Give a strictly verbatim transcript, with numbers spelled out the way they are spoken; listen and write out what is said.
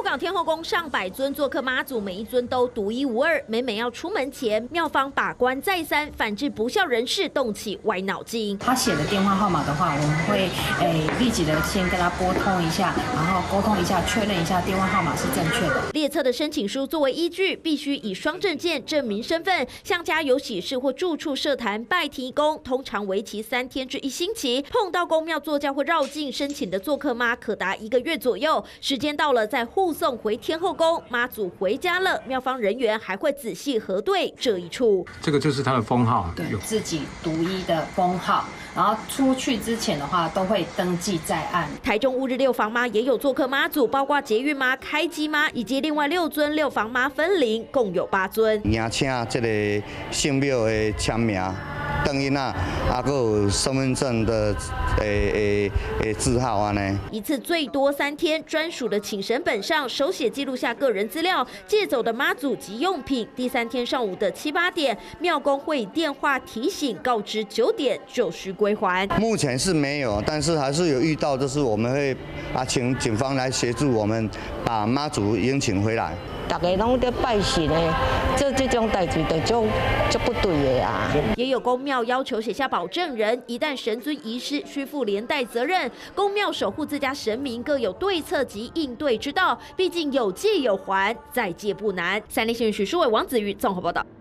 港天后宫上百尊做客妈祖，每一尊都独一无二。每每要出门前，庙方把关再三，反制不肖人士动起歪脑筋。 他写的电话号码的话，我们会诶立即的先跟他拨通一下，然后沟通一下，确认一下电话号码是正确的。 列册的申请书作为依据，必须以双证件证明身份，向家有喜事或住处设坛拜提公，通常为期三天至一星期。碰到公庙座驾或绕境申请的做客妈，可达一个月左右。时间到了，再护送回天后宫，妈祖回家了，庙方人员还会仔细核对这一处。 这个就是他的封号， 对，自己独一的封号。然后出去之前的话，都会登记在案。 台中乌日六房妈也有做客妈祖，包括捷运妈、开机妈以及另外六尊六房妈分灵，共有八尊。 也请这个圣庙的签名。等于那啊，还有身份证的诶诶诶字号啊呢。 一次最多三天，专属的请神本上手写记录下个人资料，借走的妈祖及用品。第三天上午的七八点，庙公会以电话提醒告知九点就需归还。 目前是没有，但是还是有遇到，就是我们会啊请警方来协助我们把妈祖迎请回来。 大家拢在拜神的，做这种代志就就就不对的啊。 也有公庙要求写下保证人，一旦神尊遗失，需负连带责任。公庙守护自家神明各有对策及应对之道，毕竟有借有还，再借不难。三立新闻许书伟、王子瑜综合报道。